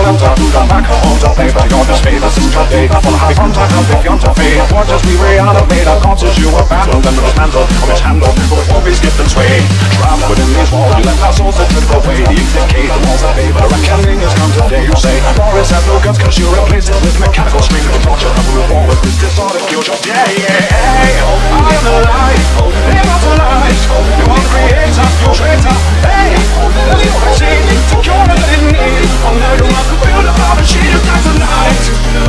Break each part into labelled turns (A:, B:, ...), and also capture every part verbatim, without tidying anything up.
A: love to come back home to play for your display. This is your day for happy fun to have if you're to fade. What does we reanimate our corpses you abandoned and dismantled or mishandled, but always gift and sway. Trapped within these walls, you let our souls that slip away. You decay, the walls are paid, but a reckoning has come today. You say, Boris has no guts cause you replace it with mechanical strength and torture. And move on with this disorder, kills your day. Hey, I am alive, immortalized. You are creator, you traitor. Hey, the new vaccine to cure the need. Oh, now you must build a power machine you got tonight.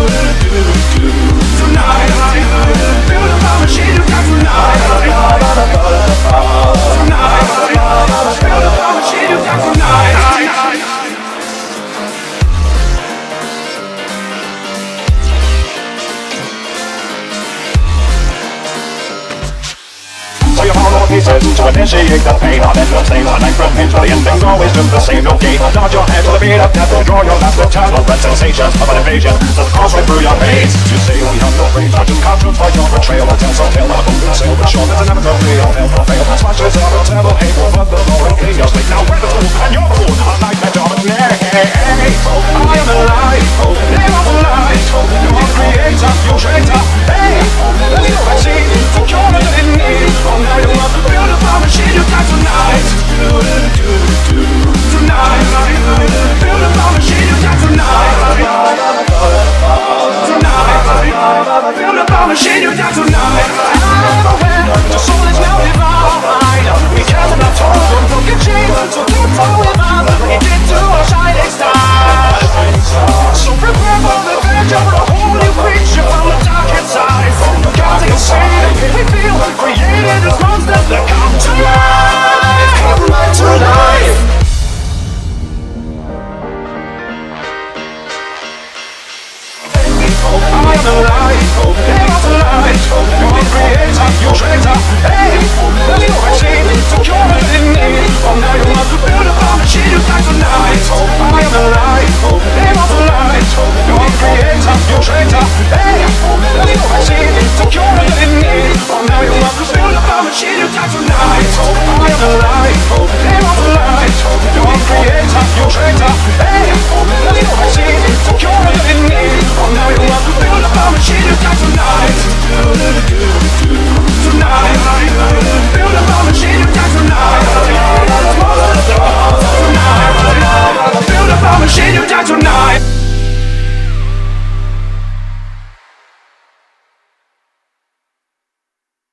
A: Tonight, build a power machine you got tonight. Tonight, build a power machine you got tonight. So you follow pieces to initiate the pain. On end of stains on nine front hinge, but the ending's always just the same. No gate, nod your head to the beat of death and draw your last eternal breath. Sensations of an invasion that course right through your veins. You say we have no brains, but just cartoons by your betrayal. A tale so tale of a boom sail, but sure there's inevitably a fail for fail. Smashes of a terrible hate over the roaring chaos. Like now we're the fool and you're the fool. I like that dominate. I am alive, immortalized. You are creator, you traitor. Hey, the new vaccine to cure the need. Now you must build a power machine you got tonight. Tonight, build a power machine you got tonight. Tonight, build a power machine you got tonight. The soul is now divine. We cast our toes on broken chains, so don't fall with us. We get to a shining star. So prepare for the adventure, a whole new creature from the dark inside. From the gods inside, we feel created as monsters that come to life. Come to life. I am alive, immortalized. You are creator, you traitor.